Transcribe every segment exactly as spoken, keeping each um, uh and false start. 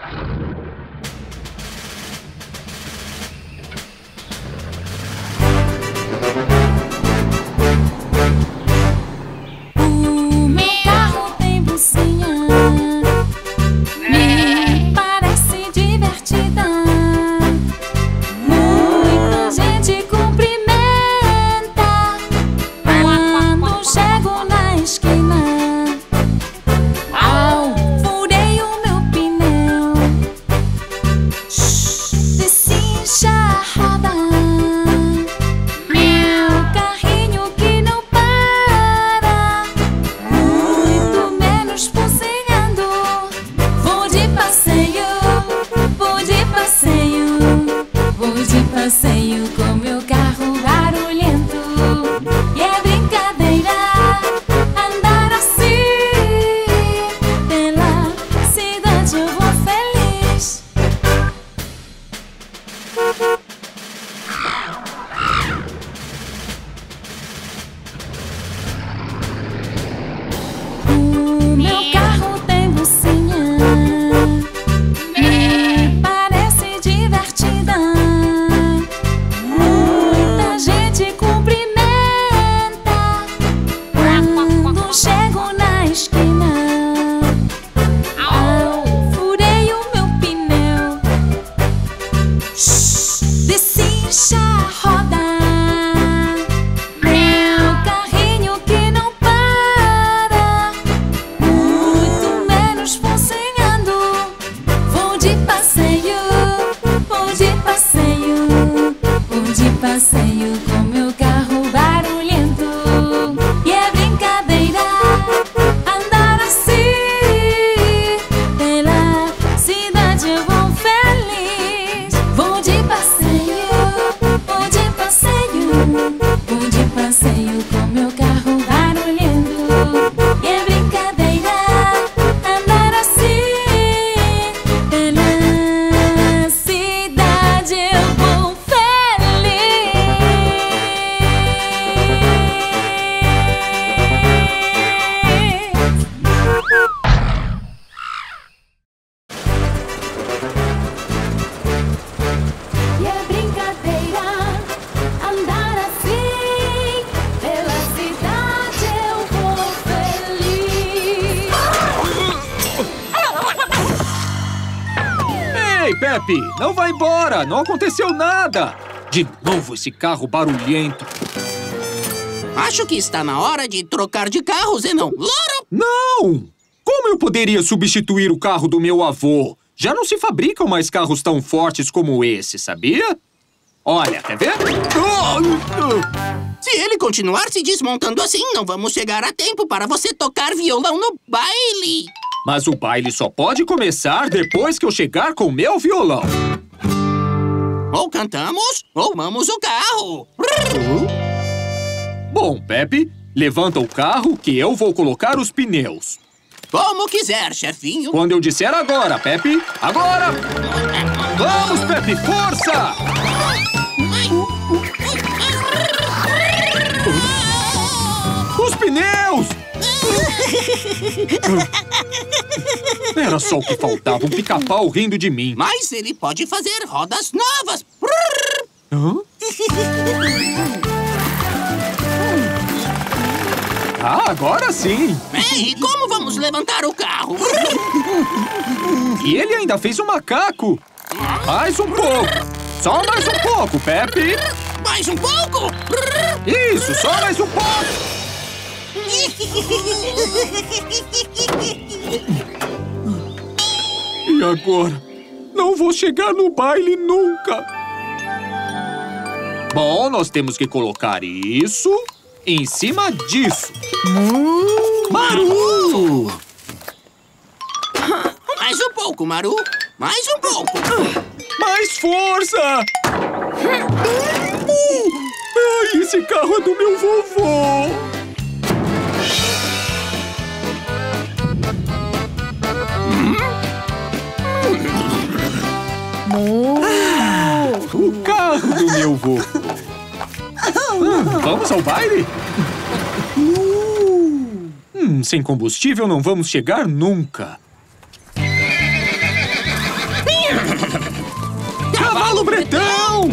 Pepe, não vai embora! Não aconteceu nada! De novo esse carro barulhento. Acho que está na hora de trocar de carro, Zenon. Loro! Não! Como eu poderia substituir o carro do meu avô? Já não se fabricam mais carros tão fortes como esse, sabia? Olha, quer ver? Se ele continuar se desmontando assim, não vamos chegar a tempo para você tocar violão no baile. Mas o baile só pode começar depois que eu chegar com o meu violão. Ou cantamos, ou vamos o carro. Bom, Pepe, levanta o carro que eu vou colocar os pneus. Como quiser, chefinho. Quando eu disser agora, Pepe, agora! Vamos, Pepe, força! Os pneus! Era só o que faltava, um pica-pau rindo de mim. Mas ele pode fazer rodas novas. Hã? Ah, agora sim! E como vamos levantar o carro? E ele ainda fez um macaco! Mais um pouco! Só mais um pouco, Pepe! Mais um pouco? Isso, só mais um pouco! E agora? Não vou chegar no baile nunca! Bom, nós temos que colocar isso em cima disso. Maru! Mais um pouco, Maru. Mais um pouco. Mais força! Ai, esse carro é do meu vovô! Ah, o carro do meu vovô! Ah, vamos ao baile? Hum, sem combustível não vamos chegar nunca. Galo Bretão!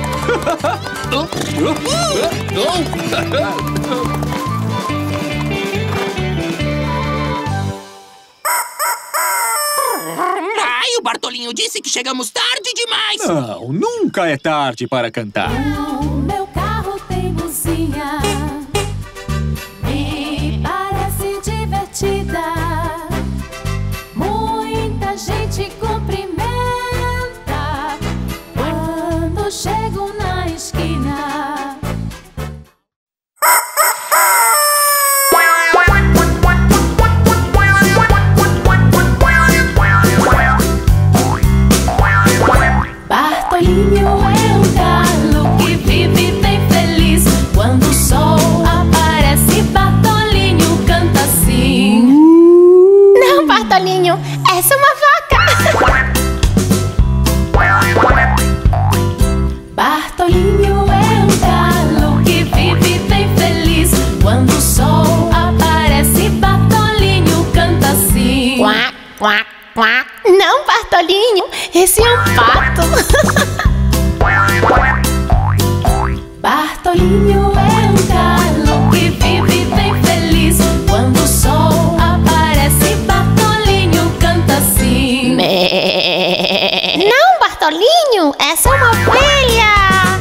Ai, o Bartolinho disse que chegamos tarde demais! Não, nunca é tarde para cantar. O meu carro tem buzinha e parece divertida. Muita gente cumprimenta quando chego na esquina. Bartolinho é um galo que vive bem feliz. Quando o sol aparece, Bartolinho canta assim. Não, Bartolinho, essa é uma vaca. Bartolinho é um galo que vive bem feliz. Quando o sol aparece, Bartolinho canta assim. Quá, quá, quá. Não, Bartolinho, esse é um pato. Bartolinho é um galo que vive bem feliz. Quando o sol aparece, Bartolinho canta assim. Mé. Não, Bartolinho, essa é uma ovelha.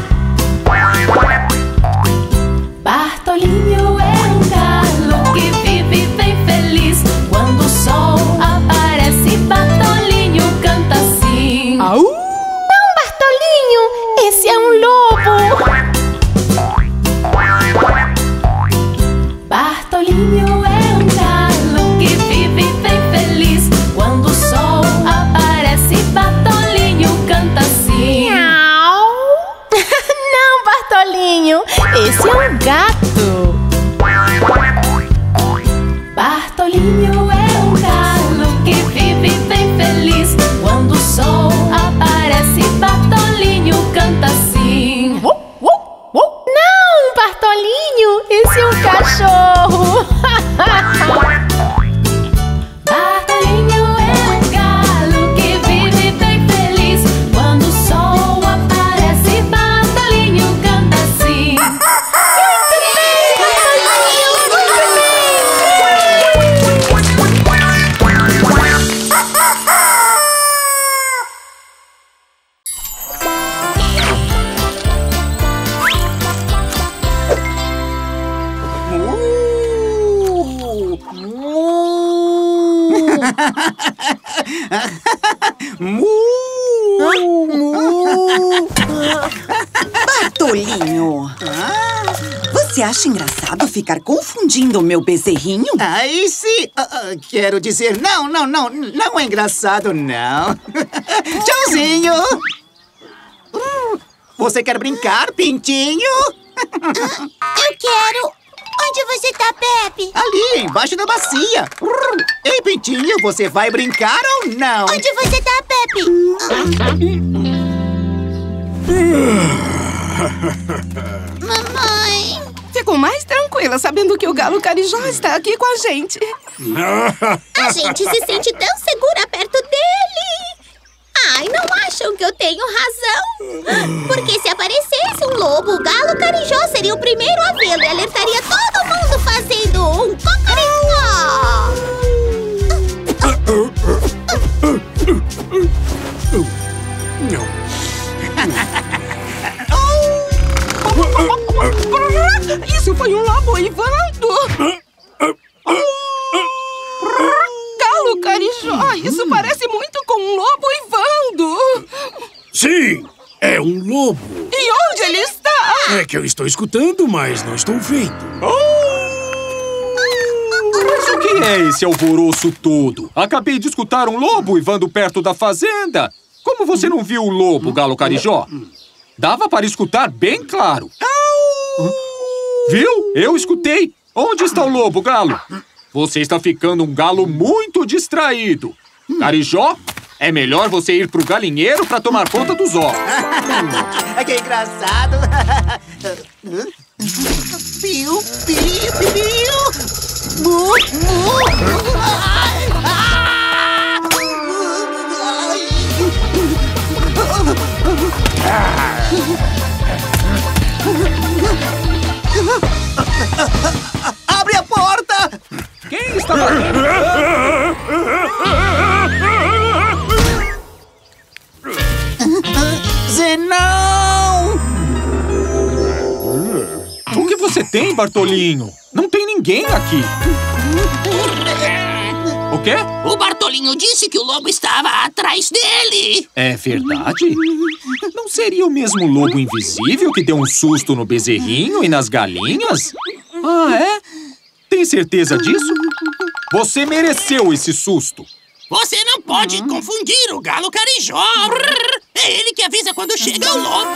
Bartolinho é um galo que vive bem feliz. Quando o sol aparece, Bartolinho canta assim. Au! Não, Bartolinho, esse é um lobo. Bartolinho é um galo que vive bem feliz. Quando o sol aparece, Bartolinho canta assim. Miau. Não, Bartolinho, esse é um gato. Bartolinho é um galo que vive bem feliz. Quando o sol aparece, Bartolinho canta assim. Não, Bartolinho, esse é um cachorro. Bartolinho é um galo que vive bem feliz. Quando o sol aparece, Bartolinho canta assim. Bartolinho, você acha engraçado ficar confundindo o meu bezerrinho? Aí sim! Ah, ah, quero dizer, não, não, não, não é engraçado, não. Tchauzinho! Hum, você quer brincar, pintinho? Eu quero. Onde você tá, Pepe? Ali, embaixo da bacia. Hum, ei, pintinho, você vai brincar ou não? Onde você tá, Pepe? Mamãe. Ficou mais tranquila sabendo que o galo carijó está aqui com a gente. A gente se sente tão segura perto dele. Ai, não acham que eu tenho razão? Porque se aparecesse um lobo, o galo carijó seria o primeiro a vê-lo e alertaria todo mundo fazendo um cocoricó. Isso foi um lobo uivando. Galo carijó, isso parece muito com um lobo uivando. Sim, é um lobo. E onde ele está? É que eu estou escutando, mas não estou vendo. Mas o que é esse alvoroço todo? Acabei de escutar um lobo uivando perto da fazenda. Como você não viu o lobo, Galo Carijó? Dava para escutar bem claro. Viu? Eu escutei. Onde está o lobo, Galo? Você está ficando um galo muito distraído. Carijó, é melhor você ir pro galinheiro para tomar conta dos ovos. Que engraçado. Piu, piu, piu. Mu, mu. Ai, ai. ninguém, Bartolinho. Não tem ninguém aqui. O quê? O Bartolinho disse que o lobo estava atrás dele. É verdade? Não seria o mesmo lobo invisível que deu um susto no bezerrinho e nas galinhas? Ah, é? Tem certeza disso? Você mereceu esse susto. Você não pode confundir o galo carijó. É ele que avisa quando chega o lobo.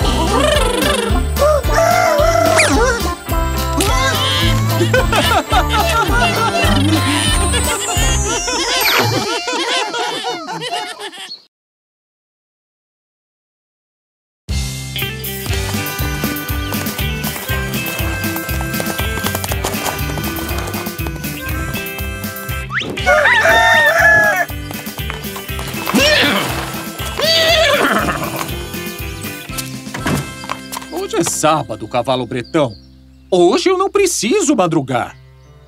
Hoje é sábado, cavalo bretão. Hoje eu não preciso madrugar.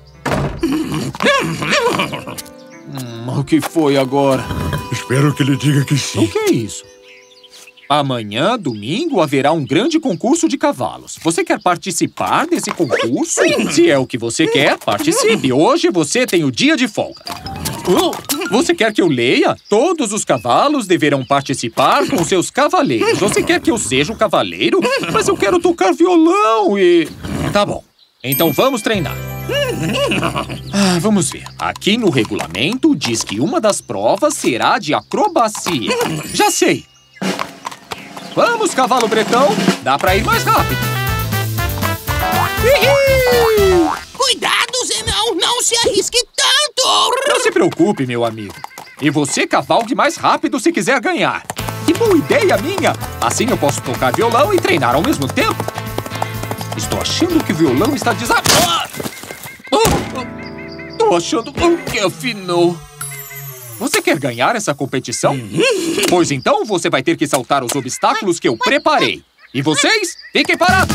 hum, o que foi agora? Espero que ele diga que sim. O que é isso? Amanhã, domingo, haverá um grande concurso de cavalos. Você quer participar desse concurso? Se é o que você quer, participe. Hoje você tem o dia de folga. Oh, você quer que eu leia? Todos os cavalos deverão participar com seus cavaleiros. Você quer que eu seja o cavaleiro? Mas eu quero tocar violão e... Tá bom. Então vamos treinar. Ah, vamos ver. Aqui no regulamento diz que uma das provas será de acrobacia. Já sei. Vamos, cavalo bretão. Dá pra ir mais rápido. Cuidado, Zenão. Não se arrisque tanto. Não se preocupe, meu amigo. E você cavalgue mais rápido se quiser ganhar. Que boa ideia minha. Assim eu posso tocar violão e treinar ao mesmo tempo. Estou achando que o violão está desabando. Estou achando que afinou. Você quer ganhar essa competição? Pois então você vai ter que saltar os obstáculos que eu preparei. E vocês, fiquem parados.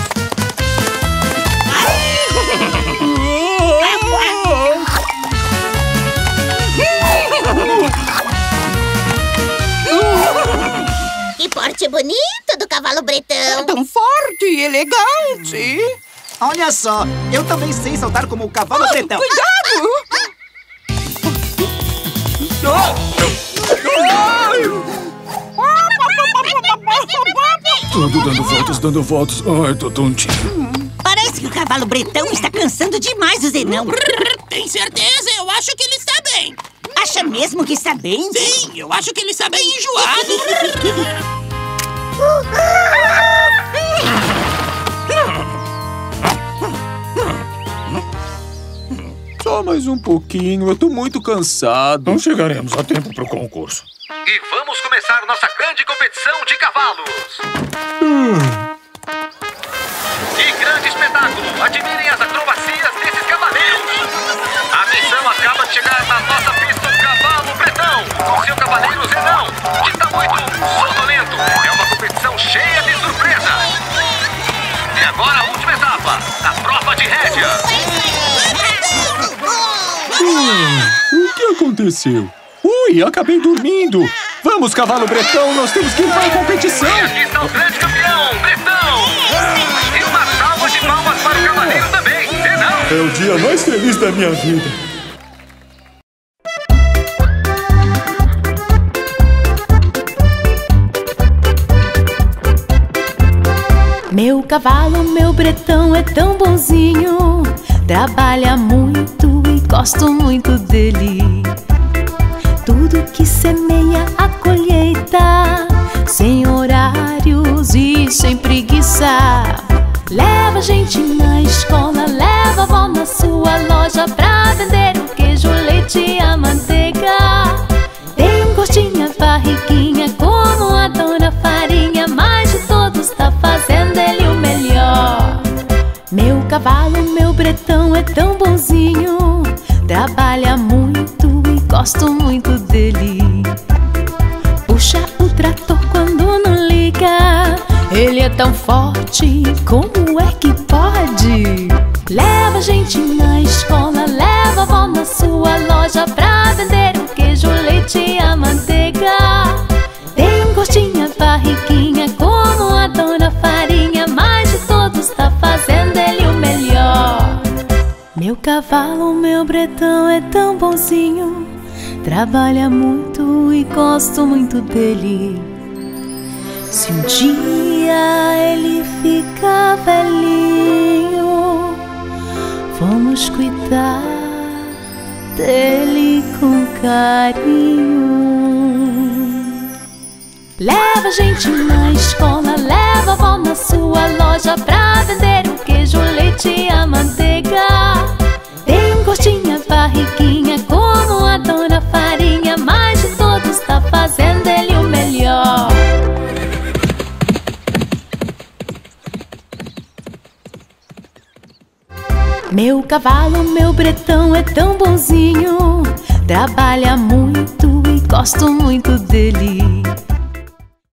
Que porte bonito do cavalo bretão. É tão forte e elegante. Olha só, eu também sei saltar como o cavalo bretão. Cuidado! Tudo dando voltas, dando voltas. Ai, tô tontinho. Parece que o cavalo bretão está cansando demais o Zenão. Tem certeza? Eu acho que ele está bem. Acha mesmo que está bem? Sim, eu acho que ele está bem enjoado. Só mais um pouquinho, eu tô muito cansado. Não chegaremos a tempo pro concurso. E vamos começar nossa grande competição de cavalos. Hum. Que grande espetáculo! Admirem as acrobacias desses cavaleiros. A missão acaba de chegar na nossa pista do cavalo bretão, com seu cavaleiro Zenão, que está muito sonolento. É uma competição cheia de surpresa. E agora a última etapa, a prova de rédea. Hum, o que aconteceu? Ui, acabei dormindo. Vamos, cavalo bretão, nós temos que ir para a competição. E aqui está o grande campeão, Bretão. E uma salva de palmas para o cavaleiro também, Zenão. É o dia mais feliz da minha vida. Meu cavalo, meu bretão é tão bonzinho, trabalha muito e gosto muito dele. Tudo que semeia a colheita, sem horários e sem preguiça. Leva a gente na escola, leva a avó na sua loja pra vender o queijo, o leite e a manteiga. Tem um gostinho, a barriguinha, como adora farinha, mas de todos tá fazendo ele o melhor. Meu cavalo, meu bretão é tão bonzinho, trabalha muito e gosto muito dele. Puxa o trator quando não liga, ele é tão forte, como é que pode? Leva a gente na escola, leva a avó na sua loja pra vender o queijo, o leite e a manteiga. Tem um gostinho, a barriguinha, como adora farinha, mas de todos tá fazendo ele o melhor. Meu cavalo, meu bretão é tão bonzinho, trabalha muito e gosto muito dele. Se um dia ele ficar velhinho, vamos cuidar dele com carinho. Leva a gente na escola, leva a avó na sua loja pra vender o queijo, o leite e a manteiga. Tem um gostinho, a barriguinha como a dona Farinha, mas de todos tá fazendo ele o melhor. Meu cavalo, meu bretão é tão bonzinho, trabalha muito e gosto muito dele.